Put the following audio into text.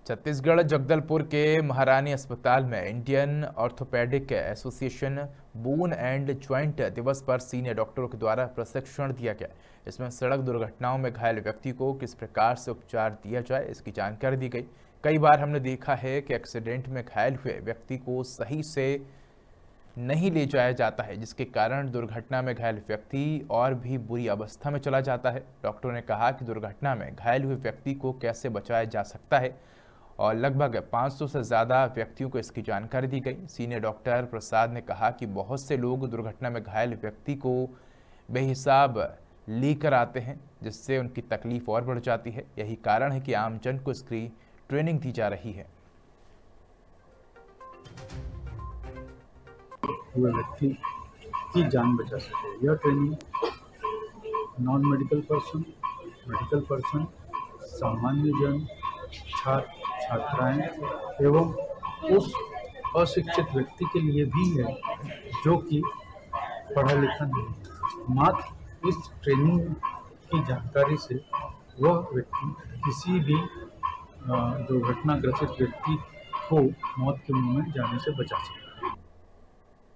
छत्तीसगढ़ जगदलपुर के महारानी अस्पताल में Indian orthopaedic association bone and joint दिवस पर सीनियर डॉक्टरों के द्वारा प्रशिक्षण दिया गया। इसमें सड़क दुर्घटनाओं में घायल व्यक्ति को किस प्रकार से उपचार दिया जाए, इसकी जानकारी दी गई। कई बार हमने देखा है कि एक्सीडेंट में घायल हुए व्यक्ति को सही से नहीं ले जाया जाता है, जिसके कारण दुर्घटना में घायल व्यक्ति और भी बुरी अवस्था में चला जाता है। डॉक्टरों ने कहा कि दुर्घटना में घायल हुए व्यक्ति को कैसे बचाया जा सकता है और लगभग 500 से ज़्यादा व्यक्तियों को इसकी जानकारी दी गई। सीनियर डॉक्टर प्रसाद ने कहा कि बहुत से लोग दुर्घटना में घायल व्यक्ति को बेहिसाब लेकर आते हैं, जिससे उनकी तकलीफ और बढ़ जाती है। यही कारण है कि आमजन को इसकी ट्रेनिंग दी जा रही है। हुए व्यक्ति की जान बचा सके, यह training non medical person, medical person, सामान्य जन, छात्र छात्राएं एवं उस अशिक्षित व्यक्ति के लिए भी है जो कि पढ़ा लिखा नहीं। मात्र इस ट्रेनिंग की जानकारी से वह व्यक्ति किसी भी दुर्घटनाग्रसित व्यक्ति को मौत के मुंह में जाने से बचा सकता है।